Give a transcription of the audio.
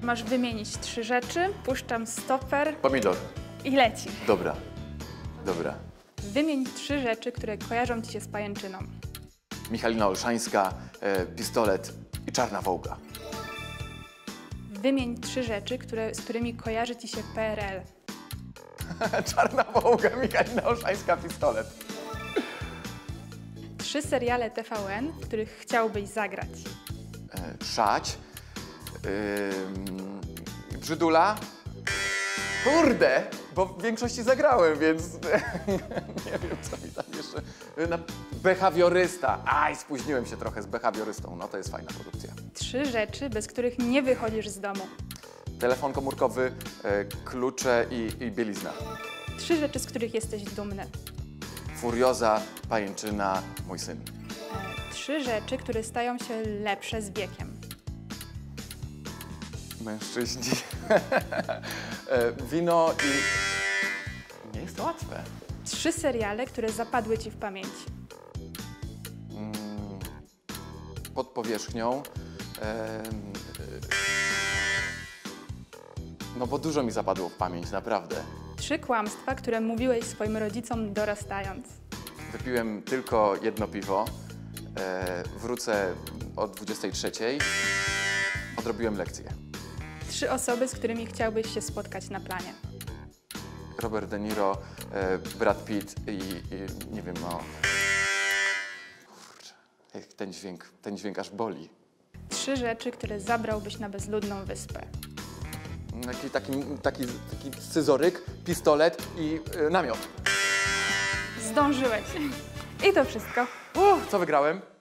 Masz wymienić 3 rzeczy, puszczam stoper Pomidor. i leci. Dobra. Dobra. Wymień 3 rzeczy, które kojarzą ci się z pajęczyną. Michalina Olszańska, pistolet i czarna wołga. Wymień 3 rzeczy, z którymi kojarzy ci się PRL. Czarna wołga, Michalina Olszańska, pistolet. 3 seriale TVN, w których chciałbyś zagrać. Szać. Brzydula. Kurde, bo w większości zagrałem, więc nie wiem, co mi tam jeszcze... Behawiorysta. Aj, spóźniłem się trochę z behawiorystą. No to jest fajna produkcja. 3 rzeczy, bez których nie wychodzisz z domu. Telefon komórkowy, klucze i bielizna. 3 rzeczy, z których jesteś dumny. Furioza, pajęczyna, mój syn. 3 rzeczy, które stają się lepsze z wiekiem. Mężczyźni. Wino i... Nie jest to łatwe. 3 seriale, które zapadły ci w pamięci. Pod powierzchnią. No bo dużo mi zapadło w pamięć, naprawdę. 3 kłamstwa, które mówiłeś swoim rodzicom dorastając. Wypiłem tylko jedno piwo. Wrócę o 23:00. Odrobiłem lekcję. 3 osoby, z którymi chciałbyś się spotkać na planie. Robert De Niro, Brad Pitt i nie wiem, no... Kurczę, jak ten dźwięk aż boli. 3 rzeczy, które zabrałbyś na bezludną wyspę. Taki scyzoryk, pistolet i namiot. Zdążyłeś. I to wszystko. Co wygrałem?